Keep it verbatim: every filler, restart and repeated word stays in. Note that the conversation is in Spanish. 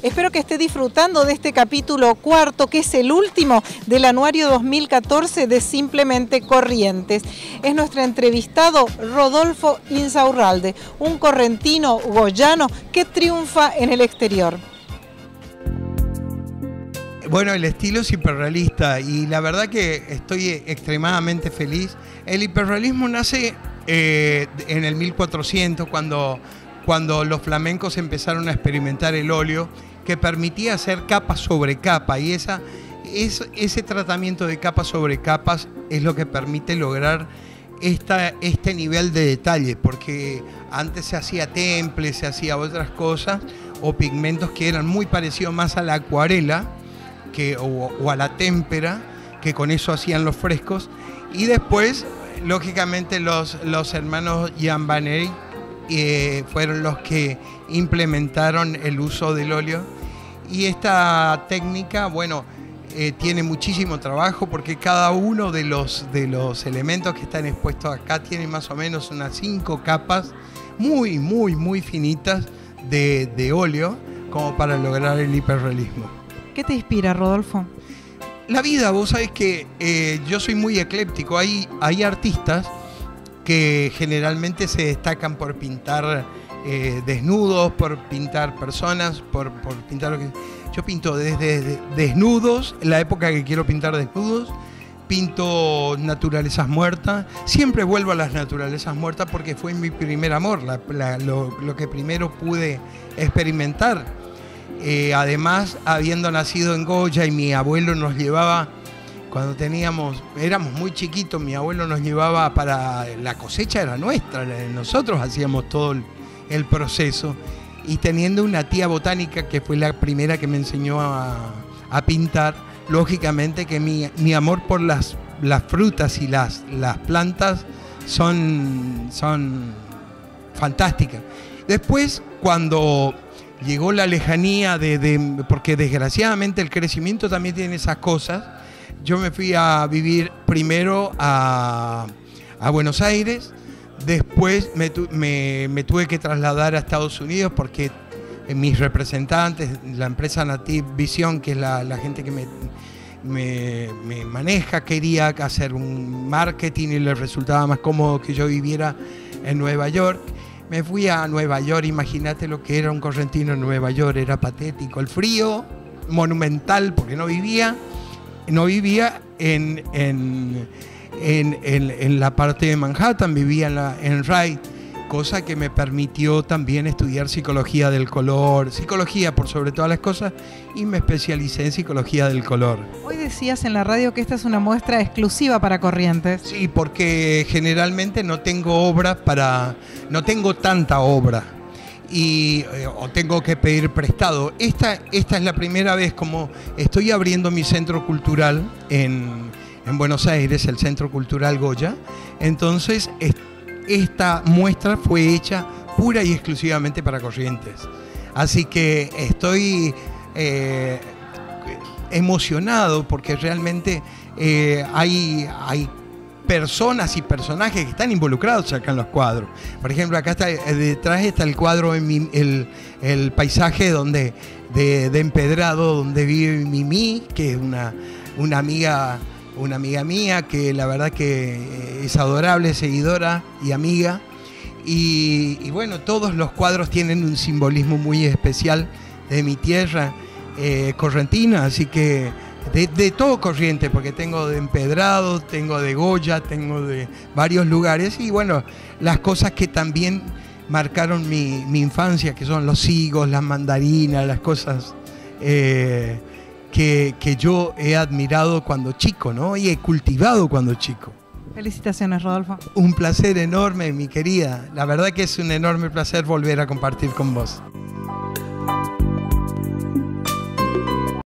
Espero que esté disfrutando de este capítulo cuarto, que es el último del anuario dos mil catorce de Simplemente Corrientes. Es nuestro entrevistado Rodolfo Insaurralde, un correntino goyano que triunfa en el exterior. Bueno, el estilo es hiperrealista y la verdad que estoy extremadamente feliz. El hiperrealismo nace eh, en el mil cuatrocientos, cuando, cuando los flamencos empezaron a experimentar el óleo, que permitía hacer capa sobre capa, y esa, es, ese tratamiento de capas sobre capas es lo que permite lograr esta, este nivel de detalle, porque antes se hacía temple, se hacía otras cosas, o pigmentos que eran muy parecidos más a la acuarela, Que, o, o a la témpera, que con eso hacían los frescos. Y después, lógicamente, los, los hermanos Jan van Eyck eh, fueron los que implementaron el uso del óleo. Y esta técnica, bueno, eh, tiene muchísimo trabajo, porque cada uno de los, de los elementos que están expuestos acá tiene más o menos unas cinco capas muy, muy, muy finitas de, de óleo, como para lograr el hiperrealismo. ¿Qué te inspira, Rodolfo? La vida. Vos sabés que eh, yo soy muy ecléptico. Hay, hay artistas que generalmente se destacan por pintar eh, desnudos, por pintar personas, por, por pintar lo que... Yo pinto desde, desde desnudos, en la época que quiero pintar desnudos, pinto naturalezas muertas. Siempre vuelvo a las naturalezas muertas porque fue mi primer amor, la, la, lo, lo que primero pude experimentar. Eh, además, habiendo nacido en Goya y mi abuelo nos llevaba, cuando teníamos, éramos muy chiquitos, mi abuelo nos llevaba para, la cosecha era nuestra, nosotros hacíamos todo el, el proceso, y teniendo una tía botánica que fue la primera que me enseñó a, a pintar, lógicamente que mi, mi amor por las, las frutas y las, las plantas son, son fantásticas. Después, cuando llegó la lejanía de, de... porque desgraciadamente el crecimiento también tiene esas cosas. Yo me fui a vivir primero a, a Buenos Aires, después me, tu, me, me tuve que trasladar a Estados Unidos porque mis representantes, la empresa Native Vision, que es la, la gente que me, me, me maneja, quería hacer un marketing y les resultaba más cómodo que yo viviera en Nueva York. Me fui a Nueva York, imagínate lo que era un correntino en Nueva York, era patético. El frío, monumental, porque no vivía, no vivía en, en, en, en, en la parte de Manhattan, vivía en, la, en Rye, cosa que me permitió también estudiar psicología del color, psicología por sobre todas las cosas, y me especialicé en psicología del color. Hoy decías en la radio que esta es una muestra exclusiva para Corrientes. Sí, porque generalmente no tengo obra para, no tengo tanta obra y eh, o tengo que pedir prestado. Esta, esta es la primera vez, como estoy abriendo mi centro cultural en, en Buenos Aires, el Centro Cultural Goya, entonces est esta muestra fue hecha pura y exclusivamente para Corrientes. Así que estoy eh, emocionado porque realmente eh, hay, hay personas y personajes que están involucrados acá en los cuadros. Por ejemplo, acá está, detrás está el cuadro, en mi, el, el paisaje donde, de, de empedrado donde vive Mimi, que es una, una amiga... una amiga mía que la verdad que es adorable, seguidora y amiga. Y, y bueno, todos los cuadros tienen un simbolismo muy especial de mi tierra eh, correntina, así que de, de todo Corrientes, porque tengo de Empedrado, tengo de Goya, tengo de varios lugares, y bueno, las cosas que también marcaron mi, mi infancia, que son los higos, las mandarinas, las cosas... Eh, Que, que yo he admirado cuando chico, ¿no? Y he cultivado cuando chico. Felicitaciones, Rodolfo. Un placer enorme, mi querida. La verdad que es un enorme placer volver a compartir con vos.